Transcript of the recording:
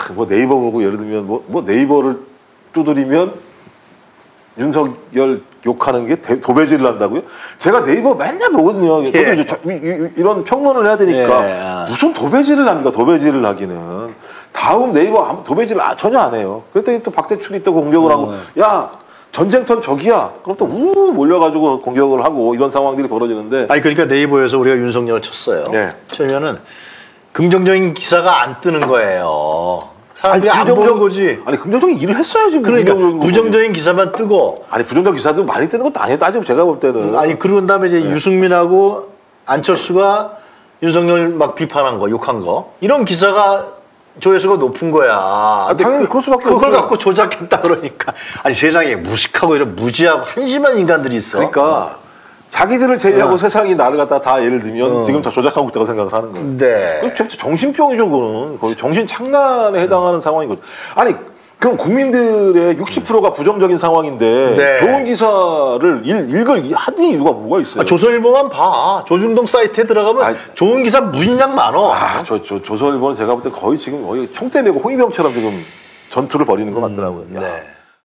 뭐 네이버 보고 예를 들면 뭐 네이버를 두드리면 윤석열 욕하는 게 도배질을 한다고요? 제가 네이버 맨날 보거든요. 예. 저도 이제 이런 평론을 해야 되니까 예. 무슨 도배질을 합니까? 도배질을 하기는 다음 네이버 도배질 전혀 안 해요. 그랬더니 또 박대출이 또 공격을 하고 야 전쟁터는 저기야. 그럼 또 몰려가지고 공격을 하고 이런 상황들이 벌어지는데. 아니 그러니까 네이버에서 우리가 윤석열을 쳤어요. 네. 치면은 긍정적인 기사가 안 뜨는 거예요. 사람들이 안 보는 거지. 아니 긍정적인 일을 했어야지. 그러니까 부정적인 기사만 뜨고. 아니 부정적 기사도 많이 뜨는 것도 아니에요. 따지고 제가 볼 때는. 아니 그런 다음에 이제 유승민하고 안철수가 윤석열 막 비판한 거, 욕한 거 이런 기사가 조회수가 높은 거야. 당연히 그럴 수밖에 그걸 없어요. 갖고 조작했다 그러니까. 아니 세상에 무식하고 이런 무지하고 한심한 인간들이 있어. 그러니까 자기들을 제외하고 세상이 나를 갖다 다 예를 들면 지금 다 조작하고 있다고 생각을 하는 거예요. 네. 정신병이죠, 그거는. 거의 정신착란에 해당하는 상황이거든요. 아니, 그럼 국민들의 60%가 부정적인 상황인데 네. 좋은 기사를 읽을 하는 이유가 뭐가 있어요? 조선일보만 봐. 조중동 사이트에 들어가면 좋은 기사 무진장 많어. 조선일보는 제가 볼 때 거의 지금 총대 메고 홍위병처럼 지금 전투를 벌이는 것 같더라고요. 네.